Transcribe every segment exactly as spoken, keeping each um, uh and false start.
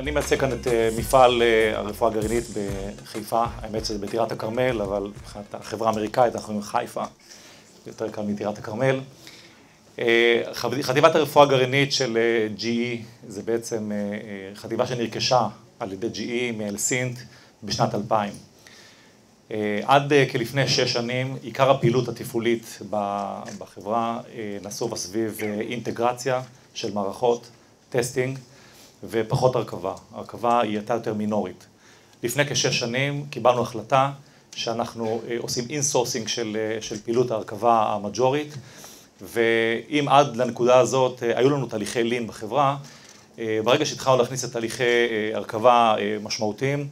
אני מייצג כאן את מפעל הרפואה הגרעינית בחיפה, האמת שזה בטירת הכרמל, אבל מבחינת החברה האמריקאית אנחנו עם חיפה, יותר קל מטירת הכרמל. חטיבת הרפואה הגרעינית של ג'י אי זה בעצם חטיבה שנרכשה על ידי ג'י אי מאלסינט בשנת אלפיים. עד כלפני שש שנים, עיקר הפעילות התפעולית בחברה נסובה סביב אינטגרציה של מערכות, טסטינג ופחות הרכבה. הרכבה היא הייתה יותר מינורית. לפני כשש שנים קיבלנו החלטה שאנחנו עושים אינסורסינג של, של פעילות ההרכבה המג'ורית, ואם עד לנקודה הזאת היו לנו תהליכי לין בחברה, ברגע שהתחלנו להכניס את תהליכי הרכבה משמעותיים,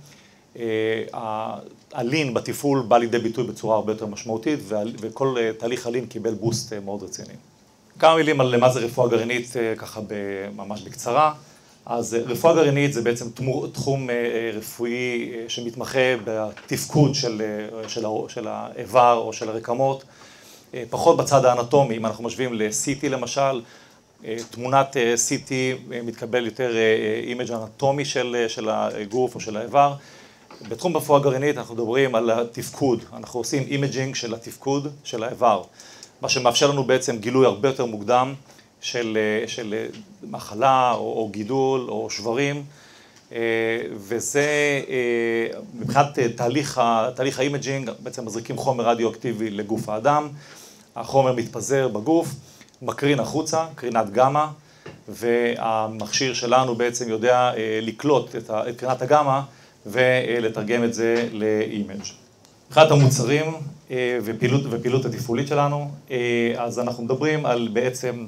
הלין בתפעול בא לידי ביטוי בצורה הרבה יותר משמעותית, וכל תהליך הלין קיבל בוסט מאוד רציני. כמה מילים על מה זה רפואה גרעינית, ככה ממש בקצרה. אז רפואה גרעינית זה בעצם תחום רפואי שמתמחה בתפקוד של, של, של האיבר או של הרקמות, פחות בצד האנטומי. אם אנחנו משווים ל-סי טי למשל, תמונת סי טי מתקבל יותר אימג' אנטומי של, של הגוף או של האיבר. בתחום רפואה גרעינית אנחנו מדברים על התפקוד, אנחנו עושים אימג'ינג של התפקוד של האיבר, מה שמאפשר לנו בעצם גילוי הרבה יותר מוקדם של, של מחלה או, או גידול או שברים, וזה מבחינת תהליך, תהליך האימג'ינג, בעצם מזריקים חומר רדיואקטיבי לגוף האדם, החומר מתפזר בגוף, מקרין החוצה, קרינת גמא, והמכשיר שלנו בעצם יודע לקלוט את קרינת הגמא ולתרגם את זה לאימג'. מבחינת המוצרים ופעילות, ופעילות התפעולית שלנו, אז אנחנו מדברים על בעצם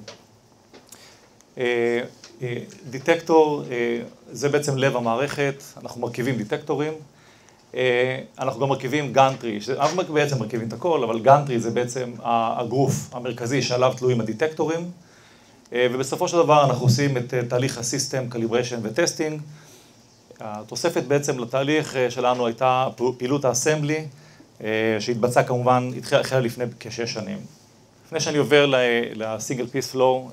דיטקטור, זה בעצם לב המערכת, אנחנו מרכיבים דיטקטורים, אנחנו גם מרכיבים גנטרי, אנחנו בעצם מרכיבים את הכל, אבל גנטרי זה בעצם הגוף המרכזי שעליו תלויים הדיטקטורים, ובסופו של דבר אנחנו עושים את תהליך הסיסטם, קליבריישן וטסטינג. התוספת בעצם לתהליך שלנו הייתה פעילות האסמבלי, שהתבצעה כמובן, התחילה לפני כשש שנים. לפני שאני עובר לסינגל פיס פלואו,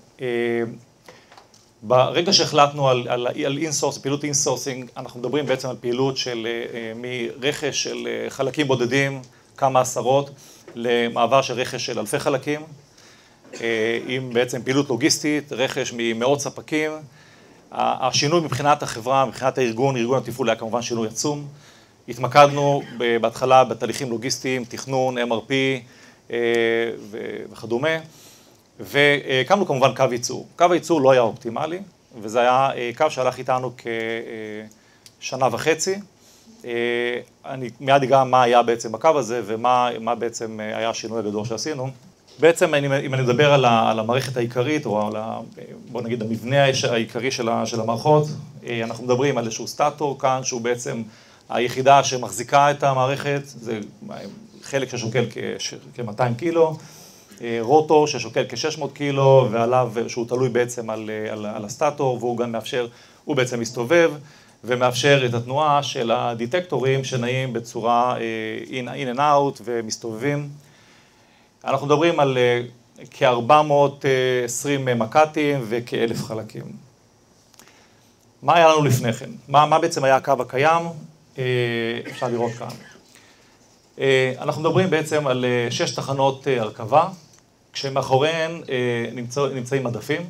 ברגע שהחלטנו על, על, על אינסורס, פעילות אינסורסינג, אנחנו מדברים בעצם על פעילות של מרכש של חלקים בודדים, כמה עשרות, למעבר של רכש של אלפי חלקים, עם בעצם פעילות לוגיסטית, רכש ממאות ספקים. השינוי מבחינת החברה, מבחינת הארגון, ארגון התפעול היה כמובן שינוי עצום. התמקדנו בהתחלה בתהליכים לוגיסטיים, תכנון, אם אר פי וכדומה, והקמנו כמובן קו ייצור. קו הייצור לא היה אופטימלי, וזה היה קו שהלך איתנו כשנה וחצי. אני מיד אגע מה היה בעצם הקו הזה ומה מה בעצם היה השינוי הגדול שעשינו. בעצם אם אני מדבר על, על המערכת העיקרית, או על, בוא נגיד, המבנה העיקרי של, של המערכות, אנחנו מדברים על איזשהו סטאטור כאן, שהוא בעצם היחידה שמחזיקה את המערכת, זה חלק ששוקל כ-מאתיים קילו, רוטור ששוקל כ-שש מאות קילו, ועליו שהוא תלוי בעצם על, על, על הסטאטור, והוא גם מאפשר, הוא בעצם מסתובב, ומאפשר את התנועה של הדיטקטורים שנעים בצורה in and out ומסתובבים. אנחנו מדברים על כ-ארבע מאות ועשרים מק"טים וכ-אלף חלקים. מה היה לנו לפני כן? מה, מה בעצם היה הקו הקיים? אפשר לראות כאן. אנחנו מדברים בעצם על שש תחנות הרכבה, כשמאחוריהן נמצא, נמצאים מדפים.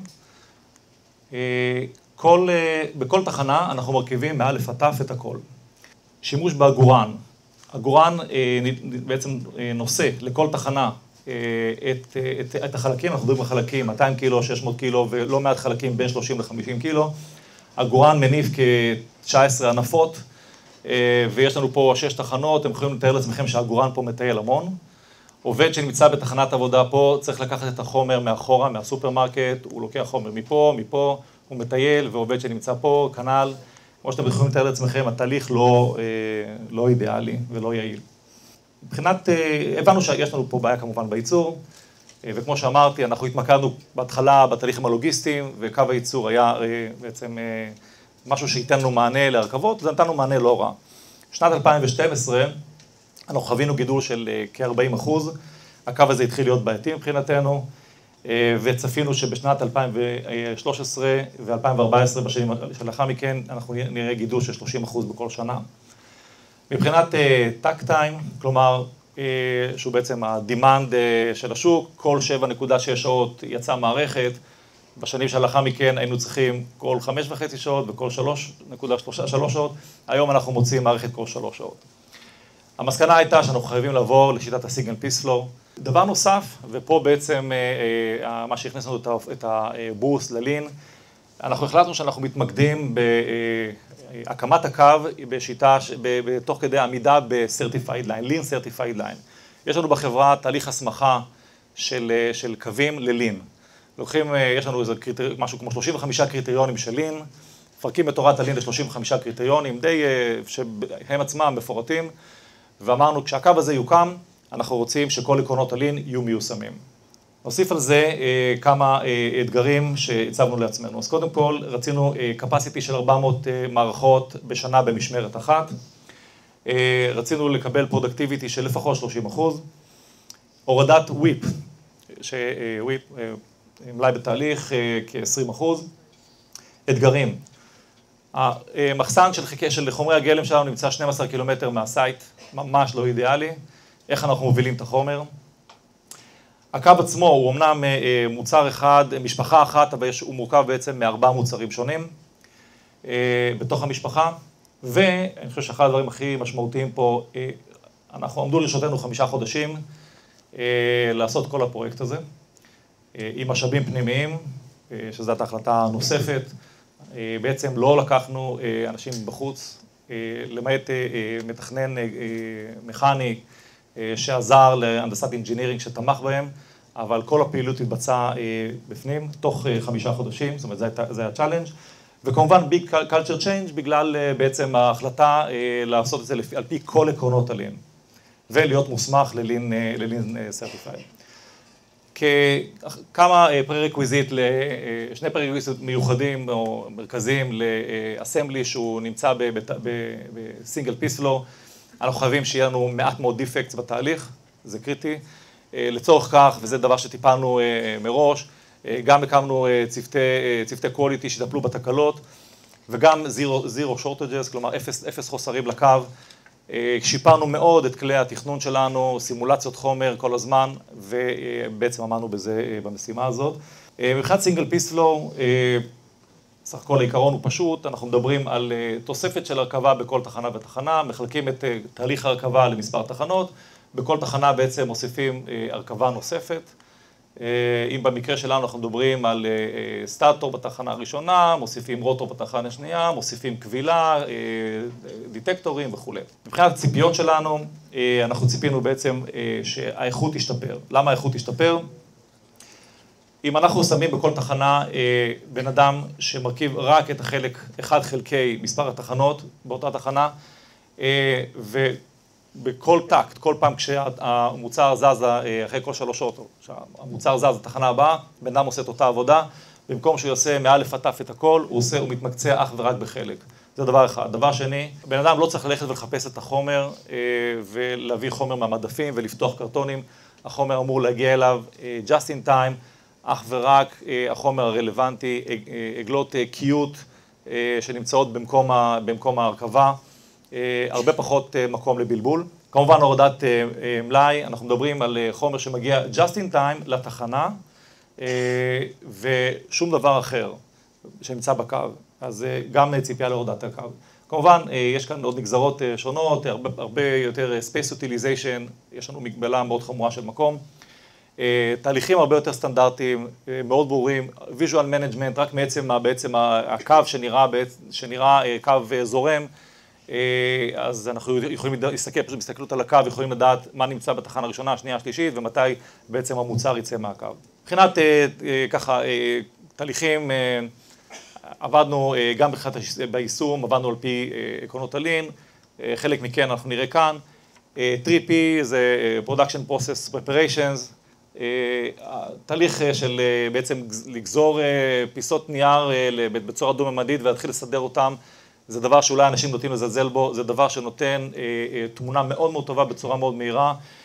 כל, בכל תחנה אנחנו מרכיבים מאלף עד תף את הכל. שימוש בעגורן. עגורן בעצם נושא לכל תחנה את, את, את החלקים, אנחנו מדברים על חלקים מאתיים קילו, שש מאות קילו ולא מעט חלקים בין שלושים לחמישים קילו. עגורן מניב כ-תשע עשרה ענפות, ויש לנו פה שש תחנות, אתם יכולים לתאר לעצמכם שהעגורן פה מטייל המון. עובד שנמצא בתחנת עבודה פה צריך לקחת את החומר מאחורה, מהסופרמרקט, הוא לוקח חומר מפה, מפה, הוא מטייל, ועובד שנמצא פה, כנ"ל. כמו שאתם יכולים לתאר לעצמכם, התהליך לא, לא אידיאלי ולא יעיל. מבחינת, הבנו שיש לנו פה בעיה כמובן בייצור, וכמו שאמרתי, אנחנו התמקדנו בהתחלה בתהליכים הלוגיסטיים, וקו הייצור היה בעצם משהו שייתן לנו מענה להרכבות, וזה נתנו מענה לא רע. שנת אלפיים ושתים עשרה, אנחנו חווינו גידול של כ-ארבעים אחוז, הקו הזה התחיל להיות בעייתי מבחינתנו, וצפינו שבשנת אלפיים ושלוש עשרה ו-אלפיים וארבע עשרה בשנים שלאחר מכן אנחנו נראה גידול של שלושים אחוז בכל שנה. מבחינת טאק טיים, כלומר, שהוא בעצם הדימנד של השוק, כל שבע נקודה שש שעות יצאה מערכת, בשנים שלאחר מכן היינו צריכים כל חמש וחצי שעות וכל שלוש נקודה שלוש שעות, היום אנחנו מוצאים מערכת כל שלוש שעות. המסקנה הייתה שאנחנו חייבים לעבור לשיטת הסיגנל פיס פלואו. דבר נוסף, ופה בעצם מה שהכנסנו את הבוסט ללין, אנחנו החלטנו שאנחנו מתמקדים בהקמת הקו בשיטה, תוך כדי עמידה ב-Certified Line, Lean Certified Line. יש לנו בחברה תהליך הסמכה של, של קווים ללין. לוקחים, יש לנו איזה קריטר, משהו כמו שלושים וחמישה קריטריונים של לין, מפרקים את תורת הלין ל-שלושים וחמישה קריטריונים, די שהם עצמם מפורטים, ואמרנו, כשהקו הזה יוקם, אנחנו רוצים שכל עקרונות הלין יהיו מיושמים. נוסיף על זה כמה אתגרים שהצבנו לעצמנו. אז קודם כל, רצינו capacity של ארבע מאות מערכות בשנה במשמרת אחת. רצינו לקבל productivity של לפחות שלושים אחוז. הורדת וויפ, שוויפ, מלאי בתהליך כ-עשרים אחוז. אתגרים. המחסן של חיקי של חומרי הגלם שלנו נמצא שנים עשר קילומטר מהסייט, ממש לא אידיאלי. איך אנחנו מובילים את החומר. הקו עצמו הוא אמנם מוצר אחד, משפחה אחת, אבל הוא מורכב בעצם מארבעה מוצרים שונים בתוך המשפחה. ואני חושב שאחד הדברים הכי משמעותיים פה, אנחנו עמדו לרשותנו חמישה חודשים לעשות כל הפרויקט הזה, עם משאבים פנימיים, שזו הייתה החלטה נוספת. בעצם לא לקחנו אנשים בחוץ, למעט מתכנן מכני, שעזר להנדסת אינג'ינירינג שתמך בהם, אבל כל הפעילות התבצעה בפנים, תוך חמישה חודשים, זאת אומרת, זה היה צ'אלנג', וכמובן ביג קלצ'ר צ'יינג' בגלל בעצם ההחלטה לעשות את זה על פי כל עקרונות הלין, ולהיות מוסמך ללין סרטיפייד. כמה פררקוויזיט, שני פררקוויזיט מיוחדים או מרכזיים לאסמבלי שהוא נמצא בסינגל פיס פלואו, אנחנו חייבים שיהיה לנו מעט מאוד דיפקטס בתהליך, זה קריטי. לצורך כך, וזה דבר שטיפלנו מראש, גם הקמנו צוותי, צוותי קואליטי שטפלו בתקלות, וגם זירו שורטג'ס, כלומר אפס, אפס חוסרים לקו. שיפרנו מאוד את כלי התכנון שלנו, סימולציות חומר כל הזמן, ובעצם עמדנו בזה במשימה הזאת. מבחינת סינגל פיס פלואו, סך הכל העיקרון הוא פשוט, אנחנו מדברים על תוספת של הרכבה בכל תחנה ותחנה, מחלקים את תהליך הרכבה למספר תחנות, בכל תחנה בעצם מוסיפים הרכבה נוספת. אם במקרה שלנו אנחנו מדברים על סטאטור בתחנה הראשונה, מוסיפים רוטור בתחנה השנייה, מוסיפים קבילה, דיטקטורים וכו'. מבחינת הציפיות שלנו, אנחנו ציפינו בעצם שהאיכות תשתפר. למה האיכות תשתפר? אם אנחנו שמים בכל תחנה בן אדם שמרכיב רק את החלק אחד חלקי מספר התחנות באותה תחנה, ובכל טקט, כל פעם כשהמוצר זז אחרי כל שלוש שעות, כשהמוצר זז לתחנה הבאה, בן אדם עושה את אותה עבודה, במקום שהוא יעשה מאלף עד תף את הכל, הוא עושה, הוא מתמקצע אך ורק בחלק. זה דבר אחד. דבר שני, בן אדם לא צריך ללכת ולחפש את החומר ולהביא חומר מהמדפים ולפתוח קרטונים. החומר אמור להגיע אליו just in time, אך ורק החומר הרלוונטי, עגלות קיוט שנמצאות במקום, במקום ההרכבה, הרבה פחות מקום לבלבול. כמובן הורדת מלאי, אנחנו מדברים על חומר שמגיע just in time לתחנה, ושום דבר אחר שנמצא בקו, אז גם ציפייה להורדת הקו. כמובן, יש כאן עוד נגזרות שונות, הרבה, הרבה יותר space utilization, יש לנו מגבלה מאוד חמורה של מקום. תהליכים הרבה יותר סטנדרטיים, מאוד ברורים, visual management, רק מעצם בעצם הקו שנראה, שנראה קו זורם, אז אנחנו יכולים להסתכל, פשוט בהסתכלות על הקו, יכולים לדעת מה נמצא בתחנה הראשונה, השנייה, השלישית, ומתי בעצם המוצר יצא מהקו. מבחינת ככה, תהליכים, עבדנו גם ביישום, עבדנו על פי עקרונות הלין, חלק מכן אנחנו נראה כאן. תרי פי זה Production Process Preparations, תהליך של בעצם לגזור פיסות נייר בצורה דו-ממדית ולהתחיל לסדר אותם, זה דבר שאולי אנשים נוטים לזלזל בו, זה דבר שנותן תמונה מאוד מאוד טובה בצורה מאוד מהירה.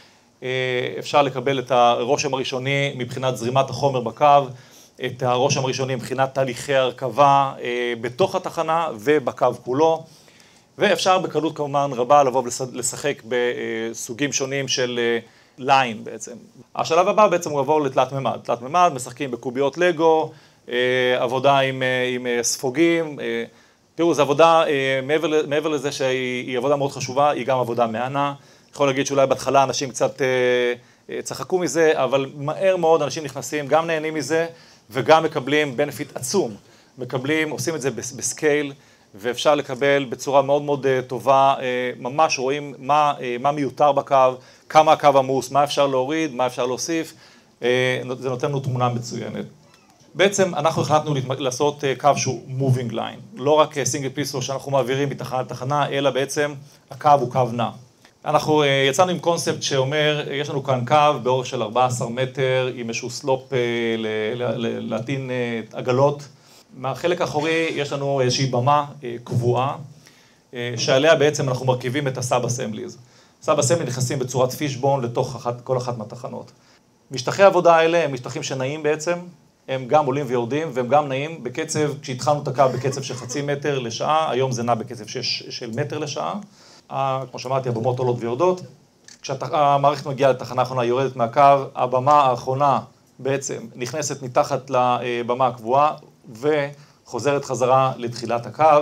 אפשר לקבל את הרושם הראשוני מבחינת זרימת החומר בקו, את הרושם הראשוני מבחינת תהליכי הרכבה בתוך התחנה ובקו כולו, ואפשר בקלות כמובן רבה לבוא ולשחק בסוגים שונים של ליין בעצם. השלב הבא בעצם הוא עבור לתלת ממד. תלת ממד, משחקים בקוביות לגו, עבודה עם, עם ספוגים. תראו, זו עבודה, מעבר, מעבר לזה שהיא עבודה מאוד חשובה, היא גם עבודה מהנה. יכול להגיד שאולי בהתחלה אנשים קצת צחקו מזה, אבל מהר מאוד אנשים נכנסים, גם נהנים מזה, וגם מקבלים בנפיט עצום. מקבלים, עושים את זה בסקייל, ואפשר לקבל בצורה מאוד מאוד טובה, ממש רואים מה, מה מיותר בקו, כמה הקו עמוס, מה אפשר להוריד, מה אפשר להוסיף, זה נותן לנו תמונה מצוינת. בעצם אנחנו החלטנו לעשות קו שהוא moving line, לא רק סינגל פיסו שאנחנו מעבירים מתחנה לתחנה, אלא בעצם הקו הוא קו נע. אנחנו יצאנו עם קונספט שאומר, יש לנו כאן קו באורך של ארבעה עשר מטר, עם איזשהו סלופ להטעין עגלות. מהחלק האחורי יש לנו איזושהי במה קבועה, שעליה בעצם אנחנו מרכיבים את הסאב אסמבליז. סאב אסמבלי נכנסים בצורת פישבון לתוך אחת, כל אחת מהתחנות. משטחי העבודה האלה הם משטחים שנעים בעצם, הם גם עולים ויורדים, והם גם נעים בקצב, כשהתחלנו את הקו בקצב של חצי מטר לשעה, היום זה נע בקצב שש, של מטר לשעה. כמו שאמרתי, הבמות עולות ויורדות. כשהמערכת מגיעה לתחנה האחרונה, היא יורדת מהקו, הבמה האחרונה בעצם נכנסת מתחת לבמה הקבועה, וחוזרת חזרה לתחילת הקו,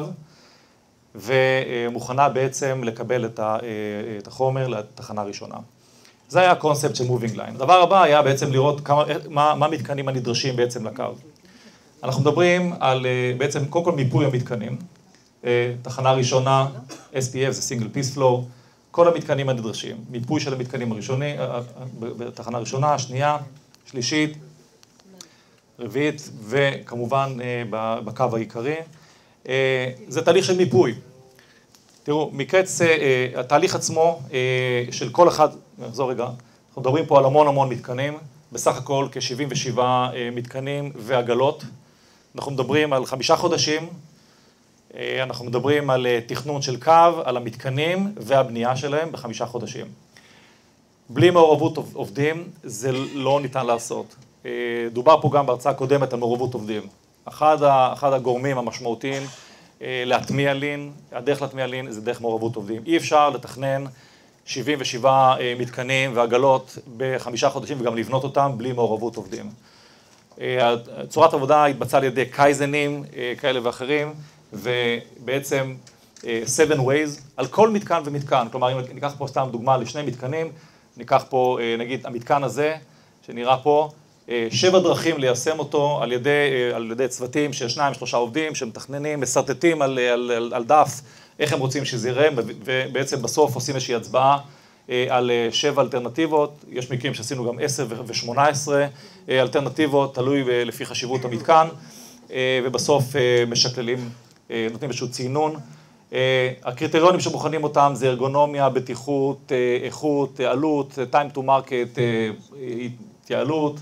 ומוכנה בעצם לקבל את החומר לתחנה הראשונה. זה היה הקונספט של moving line. הדבר הבא היה בעצם לראות כמה, מה, מה המתקנים הנדרשים בעצם לקו. אנחנו מדברים על בעצם קודם כל מיפוי המתקנים. תחנה ראשונה, אס פי אף זה single piece flow, כל המתקנים הנדרשים. מיפוי של המתקנים הראשוני, בתחנה ראשונה, שנייה, שלישית, רביעית, וכמובן בקו העיקרי. זה תהליך של מיפוי. תראו, מקץ, התהליך עצמו של כל אחד, נחזור רגע, אנחנו מדברים פה על המון המון מתקנים, בסך הכל כ-שבעים ושבעה מתקנים ועגלות. אנחנו מדברים על חמישה חודשים, אנחנו מדברים על תכנון של קו, על המתקנים והבנייה שלהם בחמישה חודשים. בלי מעורבות עובדים זה לא ניתן לעשות. דובר פה גם בהרצאה קודמת על מעורבות עובדים. אחד, אחד הגורמים המשמעותיים להטמיע לין, הדרך להטמיע לין זה דרך מעורבות עובדים. אי אפשר לתכנן שבעים ושבעה מתקנים ועגלות בחמישה חודשים וגם לבנות אותם בלי מעורבות עובדים. צורת עבודה התבצעה על ידי קייזנים כאלה ואחרים, ובעצם seven ways על כל מתקן ומתקן. כלומר, אם ניקח פה סתם דוגמה לשני מתקנים, ניקח פה נגיד המתקן הזה שנראה פה, שבע דרכים ליישם אותו על ידי, על ידי צוותים של שניים, שלושה עובדים שמתכננים, מסרטטים על, על, על, על דף איך הם רוצים שזה יראה, ובעצם בסוף עושים איזושהי הצבעה על שבע אלטרנטיבות. יש מקרים שעשינו גם עשר ושמונה עשרה אלטרנטיבות, תלוי לפי חשיבות המתקן, ובסוף משקללים, נותנים איזשהו צינון. הקריטריונים שבוחנים אותם זה ארגונומיה, בטיחות, איכות, עלות, time to market, התייעלות,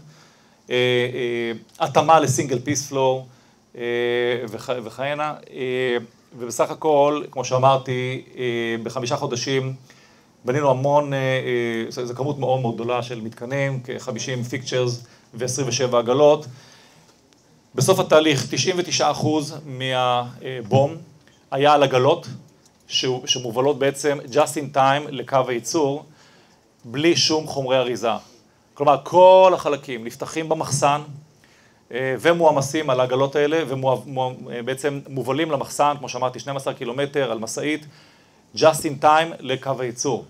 התאמה לסינגל פיס פלואו וכהנה, ובסך הכל, כמו שאמרתי, בחמישה חודשים בנינו המון, זו כמות מאוד מאוד גדולה של מתקנים, כ-חמישים פיקצ'רס ו-עשרים ושבע עגלות. בסוף התהליך, תשעים ותשעה אחוז מהבום היה על עגלות, שמובלות בעצם just in time לקו הייצור, בלי שום חומרי אריזה. כלומר, כל החלקים נפתחים במחסן ומועמסים על העגלות האלה, ובעצם מובלים למחסן, כמו שאמרתי, שנים עשר קילומטר על מסעית, just in time לקו הייצור.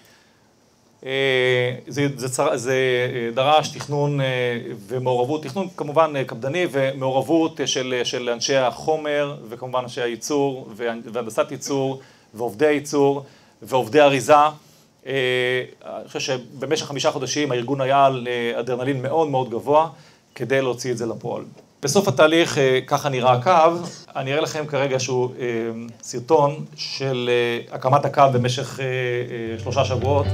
זה, זה, זה דרש תכנון ומעורבות, תכנון כמובן קפדני ומעורבות של, של אנשי החומר וכמובן אנשי הייצור והנדסת ייצור ועובדי הייצור ועובדי אריזה. אני חושב שבמשך חמישה חודשים הארגון היה על אדרנלין מאוד מאוד גבוה כדי להוציא את זה לפועל. בסוף התהליך ככה נראה הקו, אני אראה לכם כרגע איזשהו סרטון של הקמת הקו במשך שלושה שבועות.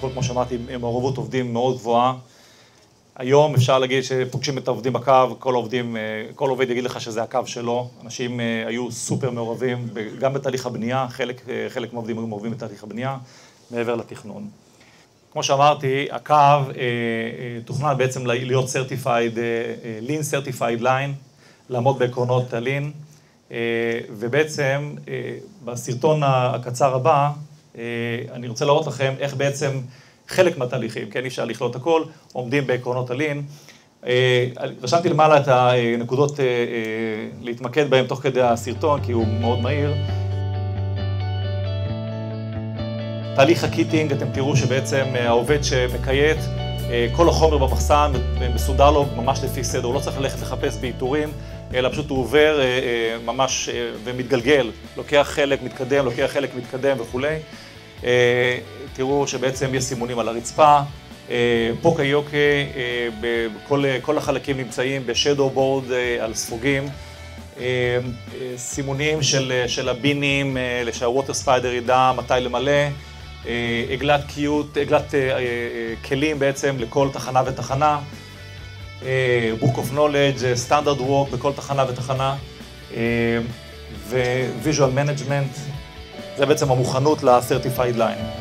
הכל, כמו שאמרתי, מעורבות עובדים מאוד גבוהה. היום אפשר להגיד שפוגשים את העובדים בקו, כל העובדים, כל עובד יגיד לך שזה הקו שלו. אנשים היו סופר מעורבים, גם בתהליך הבנייה, חלק, חלק מהעובדים היו מעורבים בתהליך הבנייה, מעבר לתכנון. כמו שאמרתי, הקו תוכנן בעצם להיות Certified, Lean Certified Line, לעמוד בעקרונות ה-Lean, ובעצם בסרטון הקצר הבא, אני רוצה להראות לכם איך בעצם חלק מהתהליכים, כן, אי אפשר לכלול הכל, עומדים בעקרונות ה-Lean. רשמתי למעלה את הנקודות להתמקד בהם תוך כדי הסרטון, כי הוא מאוד מהיר. תהליך הקיטינג, אתם תראו שבעצם העובד שמקייט, כל החומר במחסן מסודר לו ממש לפי סדר, הוא לא צריך ללכת לחפש בעיטורים, אלא פשוט הוא עובר ממש ומתגלגל, לוקח חלק, מתקדם, לוקח חלק, מתקדם וכולי. תראו שבעצם יש סימונים על הרצפה, פוקה יוקה, כל החלקים נמצאים בשדו בורד על ספוגים, סימונים של, של הבינים, שהווטר ספיידר ידע מתי למלא, עגלת קיוט, עגלת כלים בעצם לכל תחנה ותחנה, Book of Knowledge, Standard Work בכל תחנה ותחנה, ו-Visual Management, זה בעצם המוכנות ל-Certified Line.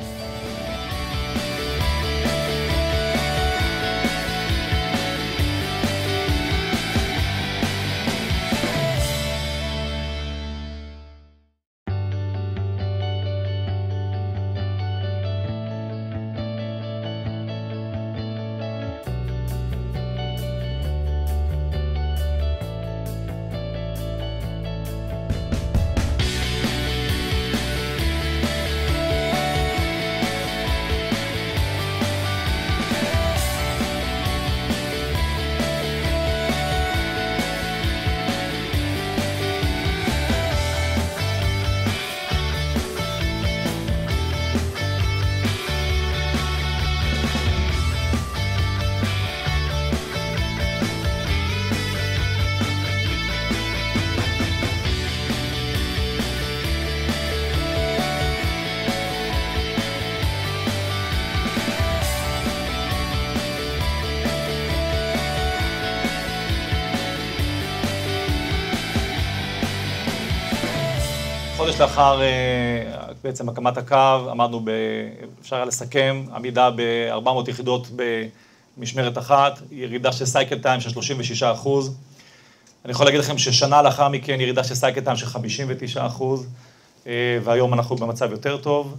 חודש לאחר בעצם הקמת הקו, עמדנו, ב, אפשר היה לסכם, עמידה ב-ארבע מאות יחידות במשמרת אחת, ירידה של סייקל טיים של שלושים ושישה אחוז. אני יכול להגיד לכם ששנה לאחר מכן ירידה של סייקל טיים של חמישים ותשעה אחוז, והיום אנחנו במצב יותר טוב.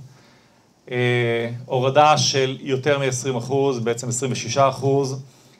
הורדה של יותר מ-עשרים אחוז, בעצם עשרים ושישה אחוז.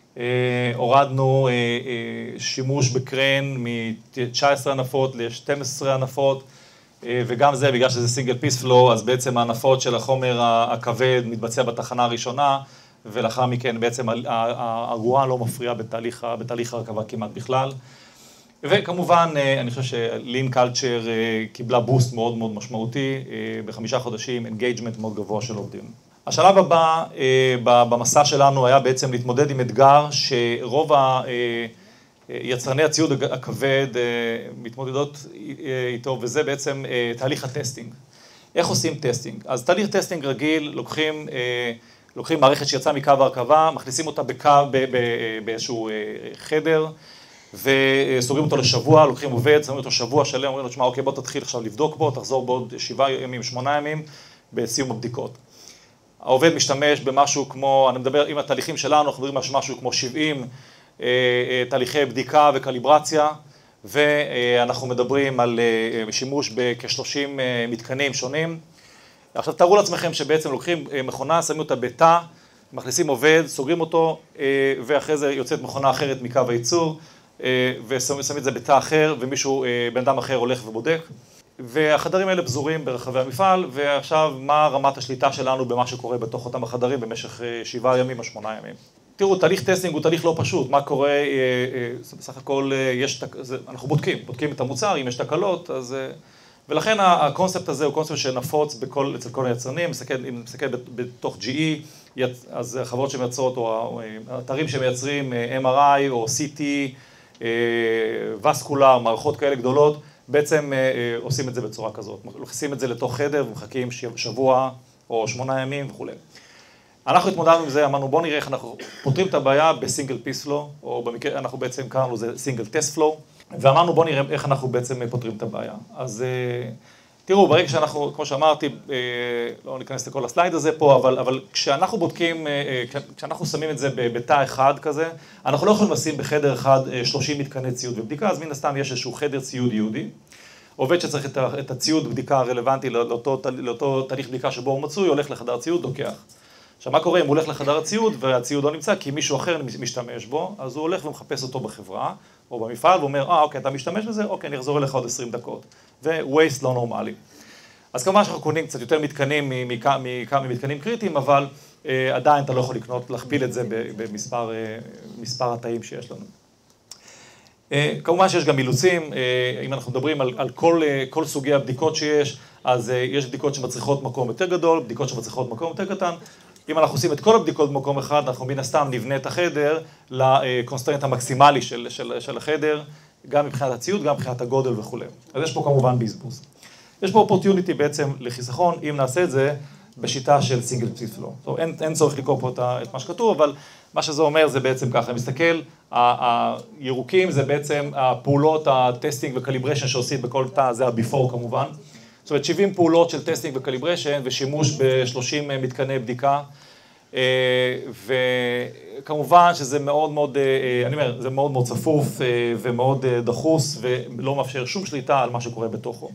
הורדנו שימוש בקרן מ-תשע עשרה ענפות ל-שתים עשרה ענפות, וגם זה, בגלל שזה סינגל פיס פלו, אז בעצם הענפות של החומר הכבד מתבצע בתחנה הראשונה, ולאחר מכן בעצם הגרועה לא מפריעה בתהליך, בתהליך הרכבה כמעט בכלל. וכמובן, אני חושב ש-Lean Culture קיבלה בוסט מאוד מאוד משמעותי, בחמישה חודשים, אינגייג'מנט מאוד גבוה של עובדים. השלב הבא במסע שלנו היה בעצם להתמודד עם אתגר שרוב ה... יצרני הציוד הכבד מתמודדות איתו, וזה בעצם תהליך הטסטינג. איך עושים טסטינג? אז תהליך טסטינג רגיל, לוקחים, לוקחים מערכת שיצאה מקו ההרכבה, מכניסים אותה בקו, באיזשהו חדר, וסוגרים אותו לשבוע, לוקחים עובד, שמים אותו שבוע שלם, אומרים לו, תשמע, אוקיי, בוא תתחיל עכשיו לבדוק בו, תחזור בעוד שבעה ימים, שמונה ימים, בסיום הבדיקות. העובד משתמש במשהו כמו, אני מדבר עם התהליכים שלנו, אנחנו מדברים על משהו כמו שבעים, תהליכי בדיקה וקליברציה, ואנחנו מדברים על שימוש בכ-שלושים מתקנים שונים. עכשיו תארו לעצמכם שבעצם לוקחים מכונה, שמים אותה בתא, מכניסים עובד, סוגרים אותו, ואחרי זה יוצאת מכונה אחרת מקו הייצור, ושמים את זה בתא אחר, ומישהו, בן אדם אחר הולך ובודק. והחדרים האלה פזורים ברחבי המפעל, ועכשיו מה רמת השליטה שלנו במה שקורה בתוך אותם החדרים במשך שבעה ימים או שמונה ימים. תראו, תהליך טסטינג הוא תהליך לא פשוט, מה קורה, בסך הכל יש, אנחנו בודקים, בודקים את המוצר, אם יש תקלות, אז... ולכן הקונספט הזה הוא קונספט שנפוץ בכל, אצל כל היצרנים, אם נסתכל בתוך ג'י אי, אז חברות שמייצרות, או אתרים שמייצרים אם אר איי או סי טי, וסקולר, מערכות כאלה גדולות, בעצם עושים את זה בצורה כזאת, מכניסים את זה לתוך חדר ומחכים שבוע או שמונה ימים וכו'. אנחנו התמודדנו עם זה, אמרנו בוא נראה איך אנחנו פותרים את הבעיה בסינגל פיס פלו, או במקרה אנחנו בעצם קראנו לזה סינגל טסט פלו, ואמרנו בוא נראה איך אנחנו בעצם פותרים את הבעיה. אז תראו, ברגע שאנחנו, כמו שאמרתי, לא ניכנס לכל הסלייד הזה פה, אבל, אבל כשאנחנו בודקים, כשאנחנו שמים את זה בתא אחד כזה, אנחנו לא יכולים לשים בחדר אחד שלושים מתקני ציוד ובדיקה, אז מן הסתם יש איזשהו חדר ציוד ייעודי. עובד שצריך את הציוד בדיקה הרלוונטי לאותו, לאותו תהליך בדיקה שבו הוא מצוי, הולך לחדר ציוד, לוקח. עכשיו, מה קורה אם הוא הולך לחדר הציוד והציוד לא נמצא כי מישהו אחר משתמש בו, אז הוא הולך ומחפש אותו בחברה או במפעל ואומר, אה, אוקיי, אתה משתמש בזה? אוקיי, אני אחזור אליך עוד עשרים דקות. ו-waste לא נורמלי. אז כמובן שאנחנו קונים קצת יותר מתקנים מכמה מתקנים קריטיים, אבל אה, עדיין אתה לא יכול לקנות, להכפיל את זה במספר אה, מספר התאים שיש לנו. אה, כמובן שיש גם אילוצים, אה, אם אנחנו מדברים על, על כל, אה, כל סוגי הבדיקות שיש, אז אה, יש בדיקות שמצריכות מקום יותר גדול, בדיקות שמצריכות מקום יותר קטן. אם אנחנו עושים את כל הבדיקות במקום אחד, אנחנו מן הסתם נבנה את החדר לקונסטרנט המקסימלי של, של, של החדר, גם מבחינת הציוד, גם מבחינת הגודל וכו'. אז יש פה כמובן בזבוז. יש פה אופורטיוניטי בעצם לחיסכון, אם נעשה את זה בשיטה של סינגל פיס פלו. טוב, אין, אין צורך לקרוא פה את מה שכתוב, אבל מה שזה אומר זה בעצם ככה, אני מסתכל, הירוקים זה בעצם הפעולות, הטסטינג וקליבריישן שעושים בכל תא, זה ה-before כמובן. זאת אומרת, שבעים פעולות של טסטינג וקליבריישן ושימוש ב-שלושים מתקני בדיקה, וכמובן שזה מאוד מאוד, אני אומר, זה מאוד מאוד צפוף ומאוד דחוס ולא מאפשר שום שליטה על מה שקורה בתוכו.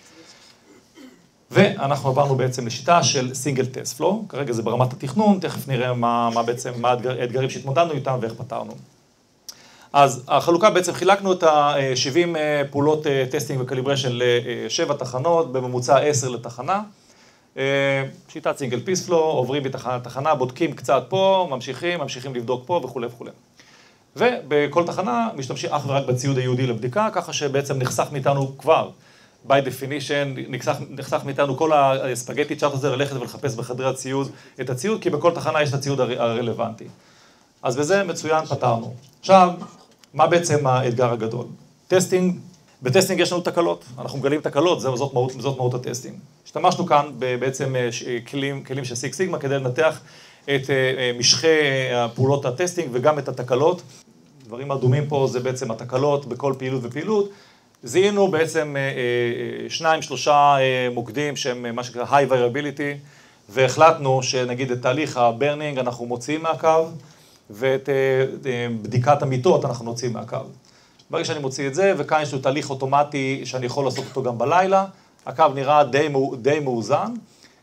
ואנחנו עברנו בעצם לשיטה של סינגל טסט פלו, כרגע זה ברמת התכנון, תכף נראה מה, מה בעצם, מה האתגרים שהתמודדנו איתם ואיך פתרנו. אז החלוקה בעצם חילקנו את ה-שבעים פעולות טסטינג וקליבריישן לשבע תחנות, בממוצע עשר לתחנה. שיטת סינגל פיס פלו, עוברים בתחנה לתחנה, בודקים קצת פה, ממשיכים, ממשיכים לבדוק פה וכו' וכו'. ובכל תחנה משתמשים אך ורק בציוד הייעודי לבדיקה, ככה שבעצם נחסך מאיתנו כבר, by definition, נחסך, נחסך מאיתנו כל הספגטי צ'ארט הזה ללכת ולחפש בחדרי הציוד את הציוד, כי בכל תחנה יש את הציוד הרלוונטי. אז בזה מצוין פתרנו. עכשיו, מה בעצם האתגר הגדול? טסטינג, בטסטינג יש לנו תקלות, אנחנו מגלים תקלות, זאת מהות, זאת מהות הטסטינג. השתמשנו כאן בעצם כלים, כלים של סיק סיגמה כדי לנתח את משכי הפעולות הטסטינג וגם את התקלות. דברים אדומים פה זה בעצם התקלות בכל פעילות ופעילות. זיהינו בעצם שניים, שלושה מוקדים שהם מה שנקרא high variability, והחלטנו שנגיד את תהליך הברנינג אנחנו מוציאים מהקו, ואת בדיקת המיטות אנחנו נוצאים מהקו. ברגע שאני מוציא את זה, וכאן יש לו תהליך אוטומטי שאני יכול לעשות אותו גם בלילה, הקו נראה די, די מאוזן,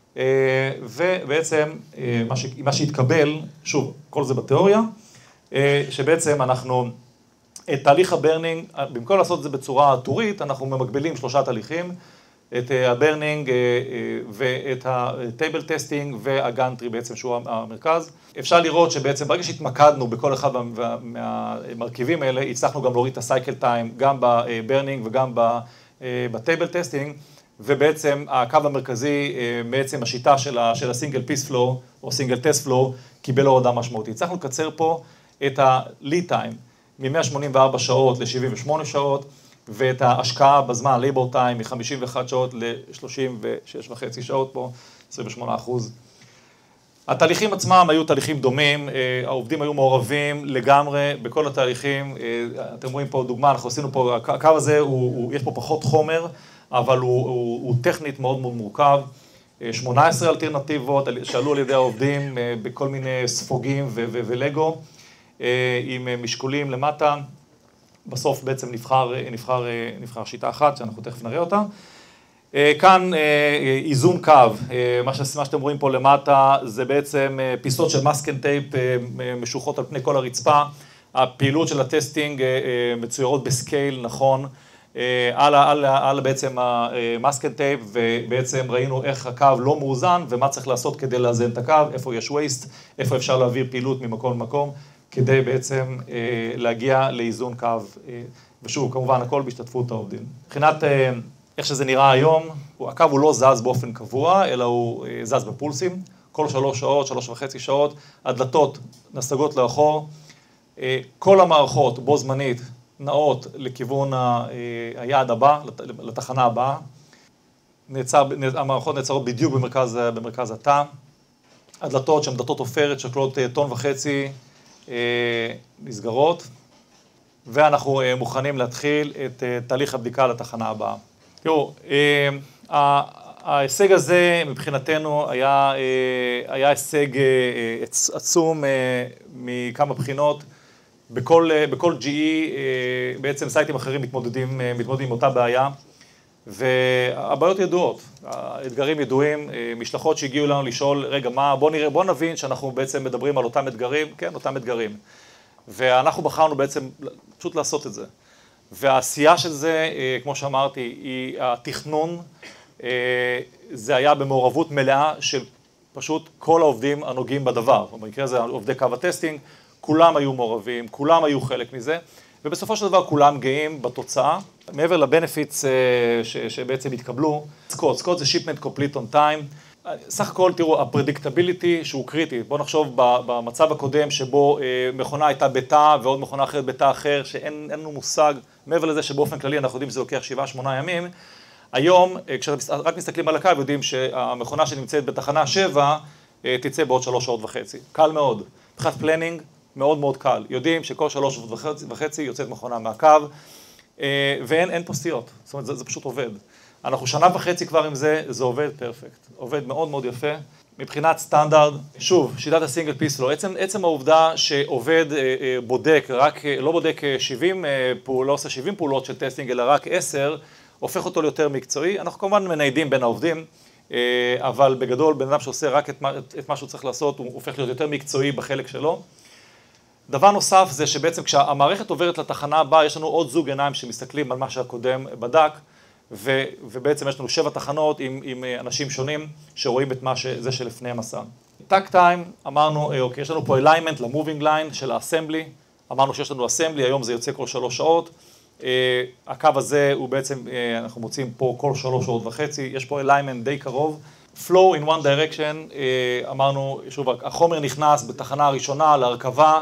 ובעצם מה, ש, מה שהתקבל, שוב, כל זה בתיאוריה, שבעצם אנחנו, את תהליך הברנינג, במקום לעשות את זה בצורה טורית, אנחנו ממקבלים שלושה תהליכים, את הברנינג ואת הטייבל טסטינג והגנטרי בעצם שהוא המרכז. אפשר לראות שבעצם ברגע שהתמקדנו בכל אחד מהמרכיבים האלה, הצלחנו גם להוריד את הסייקל טיים, גם בברנינג וגם בטייבל טסטינג, ובעצם הקו המרכזי, בעצם השיטה של הסינגל פיס פלו או סינגל טסט פלו, קיבל הורדה משמעותית. הצלחנו לקצר פה את ה-lead time מ-מאה שמונים וארבע שעות ל-שבעים ושמונה שעות, ואת ההשקעה בזמן, labor time, מ-חמישים ואחת שעות ל-שלושים ושש וחצי שעות פה, עשרים ושמונה אחוז. התהליכים עצמם היו תהליכים דומים, העובדים היו מעורבים לגמרי בכל התהליכים. אתם רואים פה דוגמה, אנחנו עשינו פה, הקו הזה, הוא, הוא, יש פה פחות חומר, אבל הוא, הוא, הוא טכנית מאוד מאוד מורכב. שמונה עשרה אלטרנטיבות שעלו על ידי העובדים בכל מיני ספוגים ו- ו- ולגו, עם משקולים למטה. בסוף בעצם נבחר, נבחר, נבחר שיטה אחת, שאנחנו תכף נראה אותה. כאן איזון קו, מה שאתם רואים פה למטה, זה בעצם פיסות של מסקינג טייפ משוחות על פני כל הרצפה. הפעילות של הטסטינג מצוירות בסקייל נכון, על, על, על בעצם המסקינג טייפ, ובעצם ראינו איך הקו לא מאוזן, ומה צריך לעשות כדי לאזן את הקו, איפה יש waste, איפה אפשר להעביר פעילות ממקום למקום. כדי בעצם אה, להגיע לאיזון קו, אה, ושוב, כמובן, הכל בהשתתפות העובדים. מבחינת אה, איך שזה נראה היום, הקו הוא לא זז באופן קבוע, אלא הוא אה, זז בפולסים, כל שלוש שעות, שלוש וחצי שעות, הדלתות נסגות לאחור, אה, כל המערכות בו זמנית נעות לכיוון ה, אה, היעד הבא, לת, לתחנה הבאה, נעצר, המערכות נעצרות בדיוק במרכז, במרכז התא, הדלתות שהן דלתות עופרת, שוקלות טון וחצי, נסגרות, ואנחנו מוכנים להתחיל את תהליך הבדיקה לתחנה הבאה. תראו, ההישג הזה מבחינתנו היה, היה הישג עצום מכמה בחינות. בכל, בכל ג'י אי בעצם סייטים אחרים מתמודדים, מתמודדים עם אותה בעיה, והבעיות ידועות, האתגרים ידועים, משלחות שהגיעו לנו לשאול, רגע, מה, בוא נראה, בוא נבין שאנחנו בעצם מדברים על אותם אתגרים, כן, אותם אתגרים. ואנחנו בחרנו בעצם פשוט לעשות את זה. והעשייה של זה, כמו שאמרתי, היא התכנון, זה היה במעורבות מלאה של פשוט כל העובדים הנוגעים בדבר. במקרה הזה עובדי קו הטסטינג, כולם היו מעורבים, כולם היו חלק מזה, ובסופו של דבר כולם גאים בתוצאה. מעבר לבנפיטס שבעצם התקבלו, סקוט, סקוט זה Shipment Complete on Time. סך הכל, תראו, הפרדיקטביליטי שהוא קריטי. בואו נחשוב במצב הקודם שבו מכונה הייתה בתא ועוד מכונה אחרת בתא אחר, שאין לנו מושג, מעבר לזה שבאופן כללי אנחנו יודעים שזה לוקח שבעה שמונה ימים. היום, כשרק מסתכלים על הקו, יודעים שהמכונה שנמצאת בתחנה שבע תצא בעוד שלוש שעות וחצי. קל מאוד. מבחינת פלנינג, מאוד מאוד קל. יודעים שכל שלוש שעות וחצי יוצאת מכונה מהקו, ואין אין פה סטיות. זאת אומרת, זה, זה פשוט עובד. אנחנו שנה וחצי כבר עם זה, זה עובד פרפקט. עובד מאוד מאוד יפה. מבחינת סטנדרט, שוב, שיטת הסינגל פיס לא. עצם, עצם העובדה שעובד בודק, רק, לא בודק שבעים פעולות, לא עושה שבעים פעולות של טסטינג, אלא רק עשר, הופך אותו ליותר מקצועי. אנחנו כמובן מניידים בין העובדים, אבל בגדול, בן אדם שעושה רק את מה, את מה שהוא צריך לעשות, הוא הופך להיות יותר מקצועי בחלק שלו. דבר נוסף זה שבעצם כשהמערכת עוברת לתחנה הבאה, יש לנו עוד זוג עיניים שמסתכלים על מה שהקודם בדק, ו, ובעצם יש לנו שבע תחנות עם, עם אנשים שונים שרואים את מה שזה שלפני המסע. טאק טיים, אמרנו, אוקיי, יש לנו פה alignment ל-moving line של ה-assembly, אמרנו שיש לנו assembly, היום זה יוצא כל שלוש שעות, הקו הזה הוא בעצם, אנחנו מוצאים פה כל שלוש שעות וחצי, יש פה alignment די קרוב. flow in one direction, אמרנו, שוב, החומר נכנס בתחנה הראשונה להרכבה,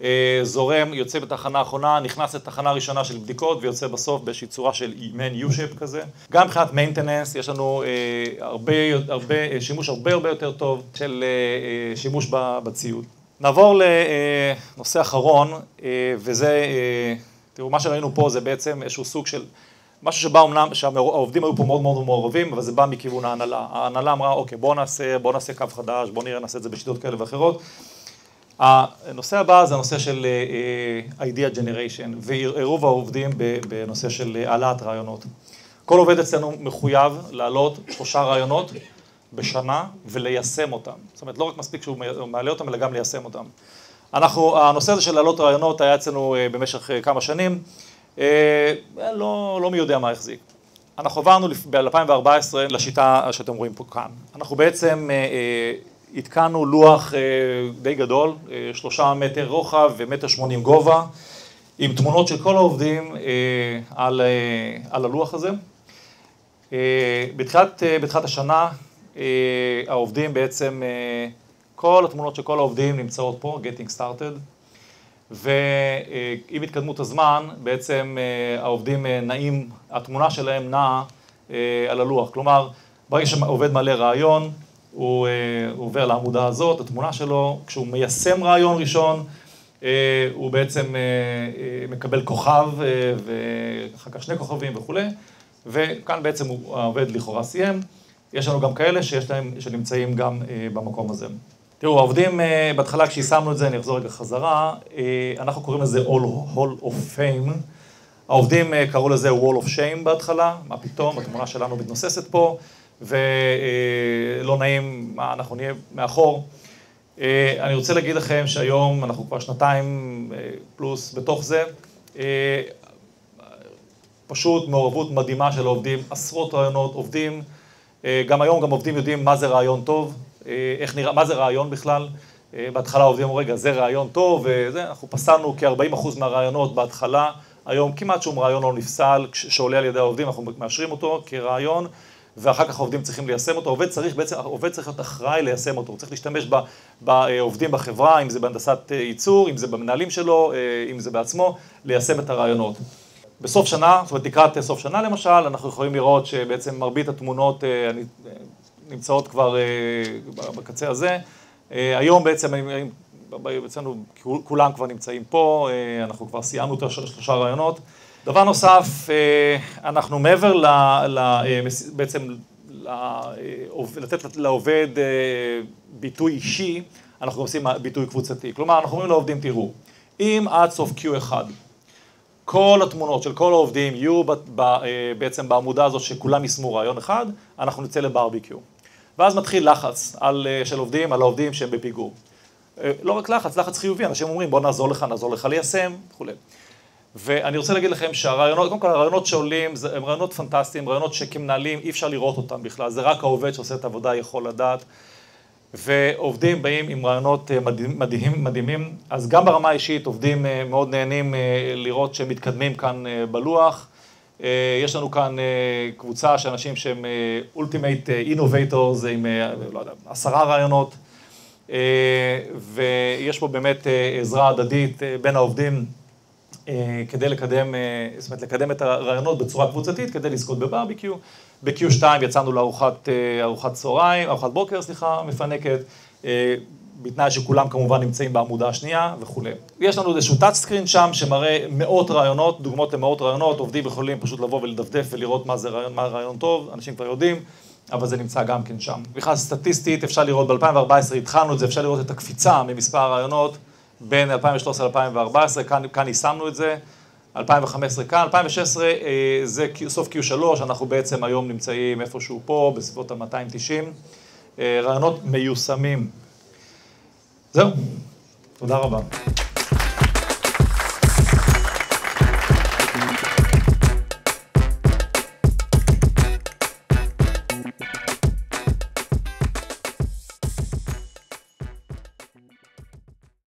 זורם, יוצא בתחנה האחרונה, נכנס לתחנה הראשונה של בדיקות ויוצא בסוף באיזושהי צורה של מעין U-shape כזה. גם מבחינת maintenance יש לנו הרבה, הרבה, שימוש הרבה הרבה יותר טוב של שימוש בציוד. נעבור לנושא אחרון, וזה, תראו, מה שראינו פה זה בעצם איזשהו סוג של, משהו שבא אמנם, שהעובדים היו פה מאוד מאוד מעורבים, אבל זה בא מכיוון ההנהלה. ההנהלה אמרה, אוקיי, בוא נעשה, בוא נעשה קו חדש, בוא נראה, נעשה את זה בשיטות כאלה ואחרות. הנושא הבא זה הנושא של idea generation ועירוב העובדים בנושא של העלאת רעיונות. כל עובד אצלנו מחויב להעלות שלושה רעיונות בשנה וליישם אותם. זאת אומרת, לא רק מספיק שהוא מעלה אותם, אלא גם ליישם אותם. אנחנו, הנושא הזה של להעלות רעיונות היה אצלנו במשך כמה שנים, לא, לא מי יודע מה החזיק. אנחנו עברנו ב-אלפיים וארבע עשרה לשיטה שאתם רואים פה כאן. אנחנו בעצם התקנו לוח די גדול, שלושה מטר רוחב ומטר שמונים גובה, עם תמונות של כל העובדים על, על הלוח הזה. בתחילת, בתחילת השנה, העובדים בעצם, כל התמונות של כל העובדים נמצאות פה, getting started, ועם התקדמות הזמן, בעצם העובדים נעים, התמונה שלהם נעה על הלוח. כלומר, ברגע שעובד מעלה רעיון, הוא עובר לעמודה הזאת, התמונה שלו, כשהוא מיישם רעיון ראשון, הוא בעצם מקבל כוכב ואחר כך שני כוכבים וכו', וכאן בעצם הוא עובד לכאורה סיים. יש לנו גם כאלה שיש להם, שנמצאים גם במקום הזה. תראו, העובדים בהתחלה כשיישמנו את זה, אני אחזור רגע חזרה, אנחנו קוראים לזה Hall of Fame. העובדים קראו לזה Wall of Shame בהתחלה, מה פתאום, התמונה שלנו מתנוססת פה, ולא נעים מה אנחנו נהיה מאחור. אני רוצה להגיד לכם שהיום אנחנו כבר שנתיים פלוס בתוך זה, פשוט מעורבות מדהימה של העובדים, עשרות רעיונות עובדים, גם היום גם עובדים יודעים מה זה רעיון טוב, איך נראה, מה זה רעיון בכלל. בהתחלה עובדים אמרו, רגע, זה רעיון טוב, וזה, אנחנו פסלנו כ-ארבעים אחוז מהרעיונות בהתחלה, היום כמעט שום רעיון לא נפסל, שעולה על ידי העובדים, אנחנו מאשרים אותו כרעיון, ואחר כך העובדים צריכים ליישם אותו. העובד צריך בעצם, העובד צריך להיות אחראי ליישם אותו, הוא צריך להשתמש בעובדים בחברה, אם זה בהנדסת ייצור, אם זה במנהלים שלו, אם זה בעצמו, ליישם את הרעיונות. בסוף שנה, זאת אומרת, לקראת סוף שנה למשל, אנחנו יכולים לראות שבעצם מרבית התמונות נמצאות כבר בקצה הזה, היום בעצם, אצלנו כולם כבר נמצאים פה, אנחנו כבר סיימנו את שלושה רעיונות. דבר נוסף, אנחנו מעבר ל, ל, בעצם לתת לעובד ביטוי אישי, אנחנו עושים ביטוי קבוצתי. כלומר, אנחנו אומרים לעובדים, תראו, אם עד סוף קיו אחד, כל התמונות של כל העובדים יהיו בעצם בעמודה הזאת שכולם ישמו רעיון אחד, אנחנו נצא לברביקיו. ואז מתחיל לחץ על, של עובדים על העובדים שהם בפיגור. לא רק לחץ, לחץ חיובי, אנשים אומרים בוא נעזור לך, נעזור לך ליישם, וכו'. ואני רוצה להגיד לכם שהרעיונות, קודם כל הרעיונות שעולים הם רעיונות פנטסטיים, רעיונות שכמנהלים אי אפשר לראות אותם בכלל, זה רק העובד שעושה את העבודה יכול לדעת. ועובדים באים עם רעיונות מדהימים, מדהימים, אז גם ברמה האישית עובדים מאוד נהנים לראות שהם מתקדמים כאן בלוח. יש לנו כאן קבוצה של אנשים שהם Ultimate Innovators עם, לא יודע, עשרה רעיונות, ויש פה באמת עזרה הדדית בין העובדים כדי לקדם, זאת אומרת, לקדם את הרעיונות בצורה קבוצתית כדי לזכות בברביקיו. ב-קיו שתיים יצאנו לארוחת ארוחת צהריים, ארוחת בוקר, סליחה, מפנקת, בתנאי שכולם כמובן נמצאים בעמודה השנייה וכו'. יש לנו איזשהו טאץ' סקרין שם שמראה מאות רעיונות, דוגמאות למאות רעיונות, עובדים יכולים פשוט לבוא ולדפדף ולראות מה זה רעיון, מה רעיון טוב, אנשים כבר יודעים, אבל זה נמצא גם כן שם. בכלל סטטיסטית אפשר לראות, ב-אלפיים וארבע עשרה התחלנו את זה, אפשר לראות את הקפיצה ממספר הרעיונות בין אלפיים ושלוש עשרה ל-אלפיים וארבע עשרה, כאן, כאן יישמנו את זה, אלפיים וחמש עשרה כאן, אלפיים ושש עשרה זה סוף קיו שלוש, אנחנו בעצם היום נמצאים איפשהו פה, בסביבות ה-מאתיים ותשעים, רעיונות מיושמים. זהו, תודה רבה.